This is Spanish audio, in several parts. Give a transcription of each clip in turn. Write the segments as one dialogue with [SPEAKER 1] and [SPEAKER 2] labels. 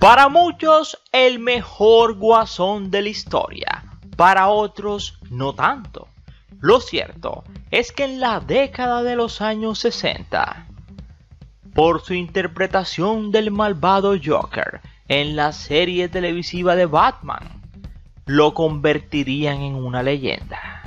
[SPEAKER 1] Para muchos, el mejor Guasón de la historia, para otros, no tanto. Lo cierto es que en la década de los años 60, por su interpretación del malvado Joker en la serie televisiva de Batman, lo convertirían en una leyenda.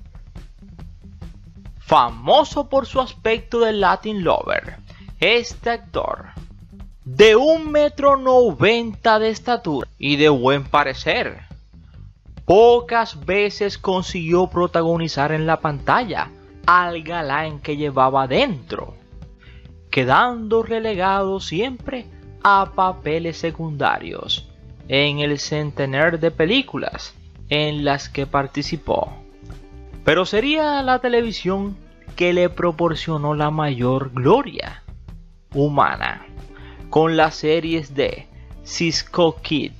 [SPEAKER 1] Famoso por su aspecto de Latin Lover, este actor, de 1,90 m de estatura y de buen parecer, pocas veces consiguió protagonizar en la pantalla al galán que llevaba dentro, quedando relegado siempre a papeles secundarios en el centenar de películas en las que participó. Pero sería la televisión que le proporcionó la mayor gloria humana, con las series de Cisco Kid,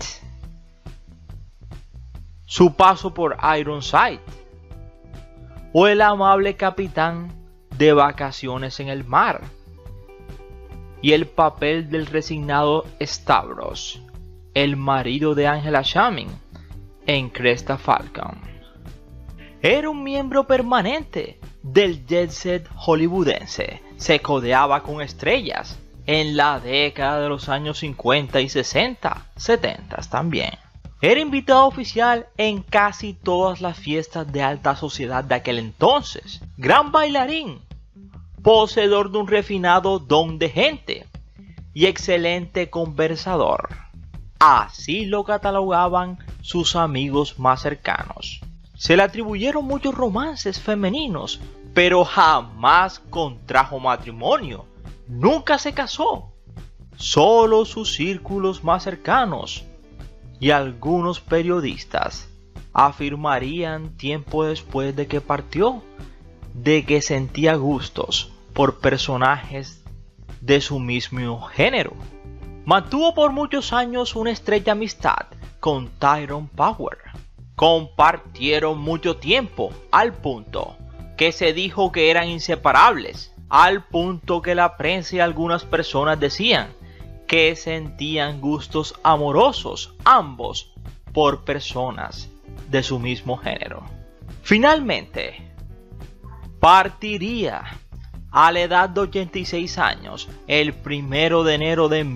[SPEAKER 1] su paso por Ironside, o el amable capitán de Vacaciones en el Mar, y el papel del resignado Stavros, el marido de Angela Shaming, en Cresta Falcon. Era un miembro permanente del jet set hollywoodense, se codeaba con estrellas en la década de los años 50 y 60, 70 también. Era invitado oficial en casi todas las fiestas de alta sociedad de aquel entonces. Gran bailarín, poseedor de un refinado don de gente y excelente conversador. Así lo catalogaban sus amigos más cercanos. Se le atribuyeron muchos romances femeninos, pero jamás contrajo matrimonio. Nunca se casó. Solo sus círculos más cercanos y algunos periodistas afirmarían tiempo después de que partió de que sentía gustos por personajes de su mismo género. Mantuvo por muchos años una estrecha amistad con Tyrone Power. Compartieron mucho tiempo al punto que se dijo que eran inseparables, al punto que la prensa y algunas personas decían que sentían gustos amorosos ambos por personas de su mismo género. Finalmente, partiría a la edad de 86 años el 1 de enero de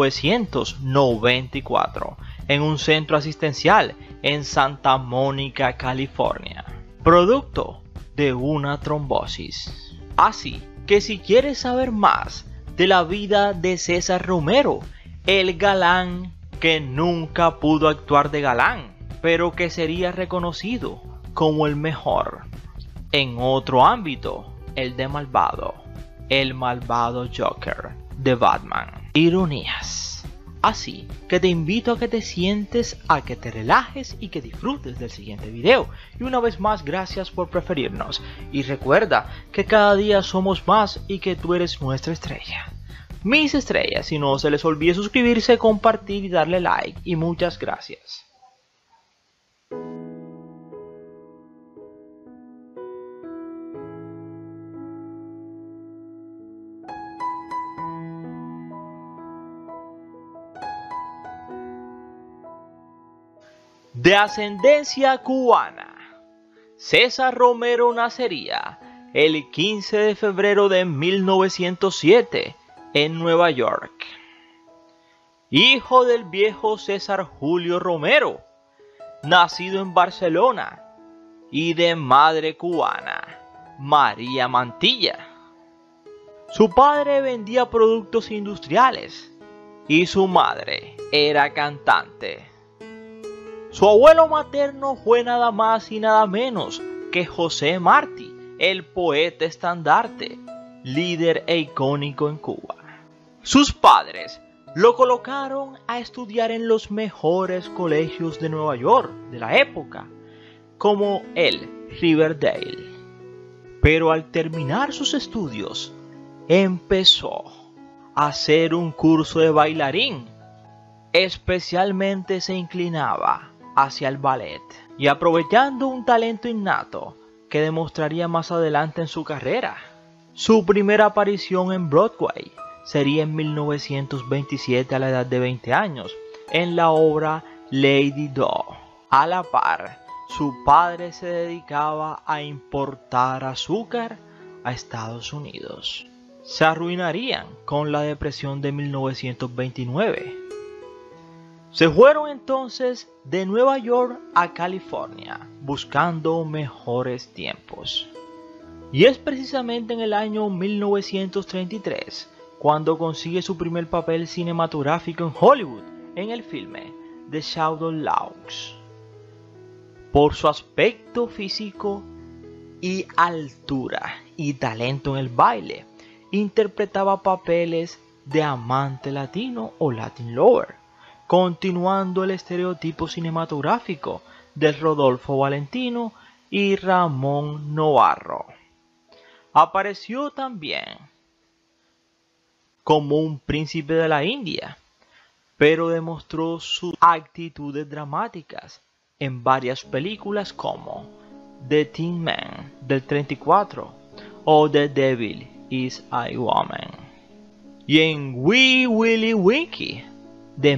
[SPEAKER 1] 1994 en un centro asistencial en Santa Mónica, California, producto de una trombosis. Así que si quieres saber más de la vida de César Romero, el galán que nunca pudo actuar de galán, pero que sería reconocido como el mejor en otro ámbito, el de malvado, el malvado Joker de Batman. Ironías. Así que te invito a que te sientes, a que te relajes y que disfrutes del siguiente video. Y una vez más, gracias por preferirnos. Y recuerda que cada día somos más y que tú eres nuestra estrella. Mis estrellas, y no se les olvide suscribirse, compartir y darle like. Y muchas gracias. De ascendencia cubana, César Romero nacería el 15 de febrero de 1907 en Nueva York. Hijo del viejo César Julio Romero, nacido en Barcelona, y de madre cubana, María Mantilla. Su padre vendía productos industriales y su madre era cantante. Su abuelo materno fue nada más y nada menos que José Martí, el poeta estandarte, líder e icónico en Cuba. Sus padres lo colocaron a estudiar en los mejores colegios de Nueva York de la época, como el Riverdale. Pero al terminar sus estudios, empezó a hacer un curso de bailarín. Especialmente se inclinaba hacia el ballet, y aprovechando un talento innato que demostraría más adelante en su carrera. Su primera aparición en Broadway sería en 1927 a la edad de 20 años, en la obra Lady Di. A la par, su padre se dedicaba a importar azúcar a Estados Unidos. Se arruinarían con la depresión de 1929. Se fueron entonces de Nueva York a California, buscando mejores tiempos. Y es precisamente en el año 1933 cuando consigue su primer papel cinematográfico en Hollywood, en el filme The Shadowlands. Por su aspecto físico y altura y talento en el baile, interpretaba papeles de amante latino o Latin lover, continuando el estereotipo cinematográfico de Rodolfo Valentino y Ramón Novarro. Apareció también como un príncipe de la India, pero demostró sus actitudes dramáticas en varias películas como The Tin Man del 34 o The Devil is a Woman. Y en Wee Willie Winkie de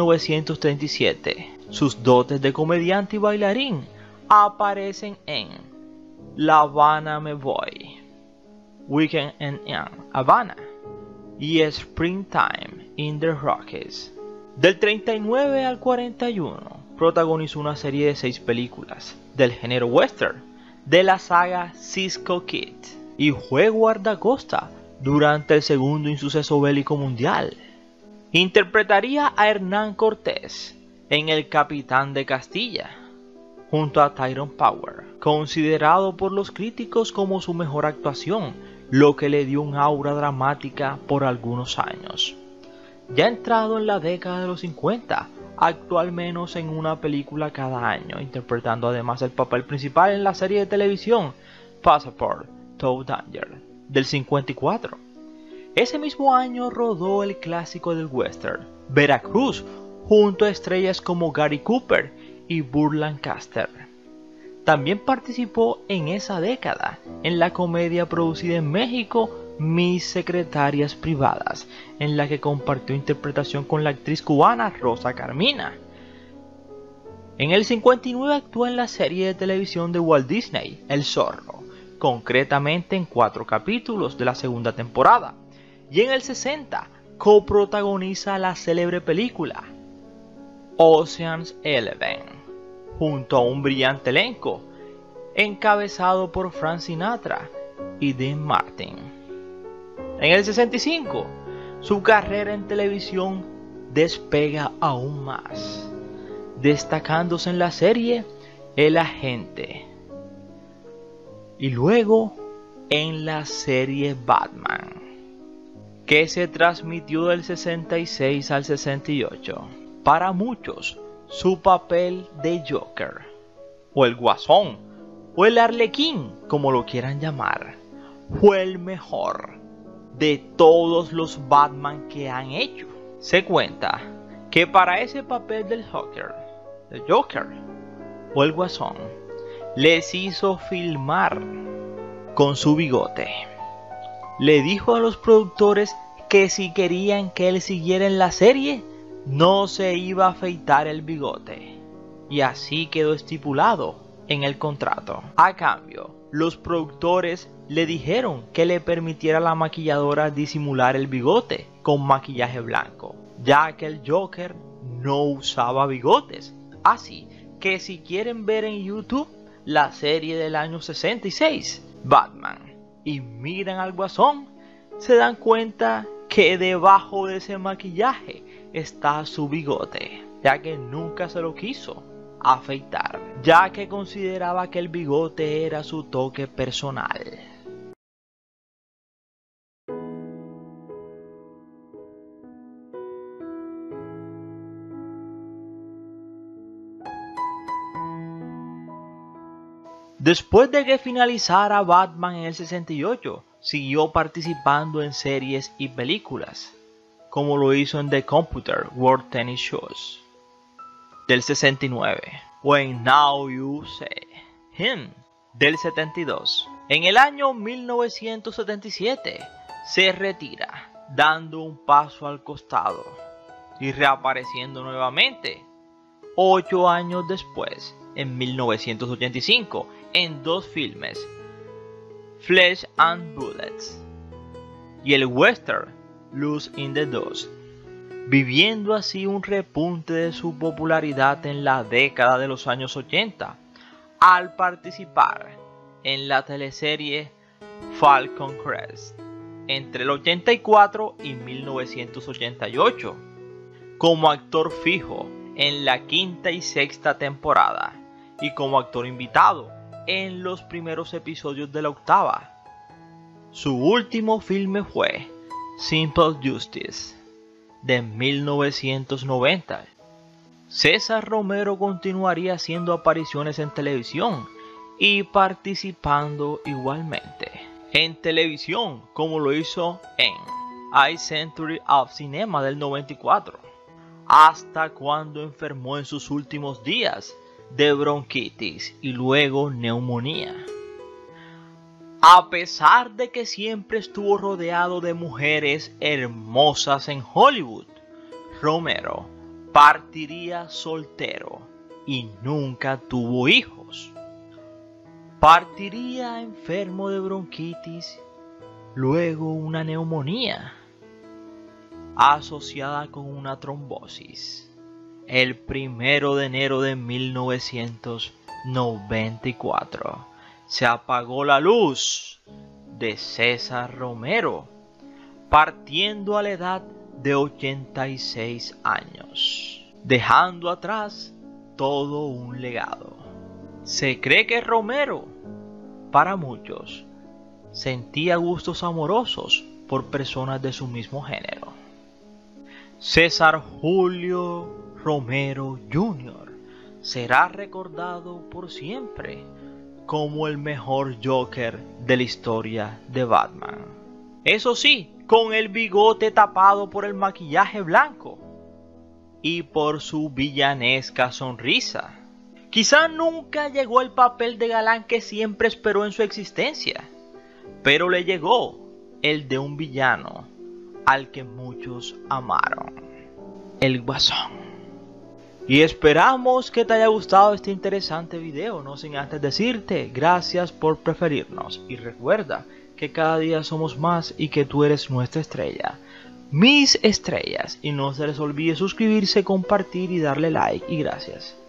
[SPEAKER 1] 1937, sus dotes de comediante y bailarín aparecen en La Habana Me Voy, Weekend in Havana y Springtime in the Rockies. Del 39 al 41 protagonizó una serie de 6 películas del género western de la saga Cisco Kid y fue guardacosta durante el segundo insuceso bélico mundial. Interpretaría a Hernán Cortés en El Capitán de Castilla, junto a Tyrone Power, considerado por los críticos como su mejor actuación, lo que le dio un aura dramática por algunos años. Ya entrado en la década de los 50, actuó al menos en una película cada año, interpretando además el papel principal en la serie de televisión Passport to Danger del 54. Ese mismo año rodó el clásico del western Veracruz, junto a estrellas como Gary Cooper y Burt Lancaster. También participó en esa década en la comedia producida en México Mis Secretarias Privadas, en la que compartió interpretación con la actriz cubana Rosa Carmina. En el 59 actuó en la serie de televisión de Walt Disney, El Zorro, concretamente en 4 capítulos de la segunda temporada. Y en el 60 coprotagoniza la célebre película Ocean's 11, junto a un brillante elenco encabezado por Frank Sinatra y Dean Martin. En el 65, su carrera en televisión despega aún más, destacándose en la serie El Agente y luego en la serie Batman, que se transmitió del 66 al 68. Para muchos, su papel de Joker, o el Guasón, o el Arlequín, como lo quieran llamar, fue el mejor de todos los Batman que han hecho. Se cuenta que para ese papel del Joker, o el Guasón, les hizo filmar con su bigote. Le dijo a los productores que si querían que él siguiera en la serie, no se iba a afeitar el bigote. Y así quedó estipulado en el contrato. A cambio, los productores le dijeron que le permitiera a la maquilladora disimular el bigote con maquillaje blanco, ya que el Joker no usaba bigotes. Así que si quieren ver en YouTube la serie del año 66, Batman, y miran al Guasón, se dan cuenta que debajo de ese maquillaje está su bigote, ya que nunca se lo quiso afeitar, ya que consideraba que el bigote era su toque personal. Después de que finalizara Batman en el 68, siguió participando en series y películas, como lo hizo en The Computer World Tennis Shows del 69 o en Now You See Him del 72. En el año 1977 se retira dando un paso al costado y reapareciendo nuevamente 8 años después, en 1985, en 2 filmes, Flesh and Bullets y el western Loose in the Dust, viviendo así un repunte de su popularidad en la década de los años 80 al participar en la teleserie Falcon Crest entre el 84 y 1988 como actor fijo en la 5ª y 6ª temporada y como actor invitado en los primeros episodios de la 8ª. Su último filme fue Simple Justice de 1990. César Romero continuaría haciendo apariciones en televisión y participando igualmente en televisión, como lo hizo en A Century of Cinema del 94, hasta cuando enfermó en sus últimos días de bronquitis y luego neumonía. A pesar de que siempre estuvo rodeado de mujeres hermosas en Hollywood, Romero partiría soltero y nunca tuvo hijos. Partiría enfermo de bronquitis, luego una neumonía asociada con una trombosis, el 1 de enero de 1994. Se apagó la luz de César Romero, partiendo a la edad de 86 años, dejando atrás todo un legado. Se cree que Romero, para muchos, sentía gustos amorosos por personas de su mismo género. César Julio Romero Jr. será recordado por siempre como el mejor Joker de la historia de Batman. Eso sí, con el bigote tapado por el maquillaje blanco y por su villanesca sonrisa. Quizá nunca llegó el papel de galán que siempre esperó en su existencia, pero le llegó el de un villano al que muchos amaron, el Guasón. Y esperamos que te haya gustado este interesante video, no sin antes decirte gracias por preferirnos y recuerda que cada día somos más y que tú eres nuestra estrella, mis estrellas, y no se les olvide suscribirse, compartir y darle like y gracias.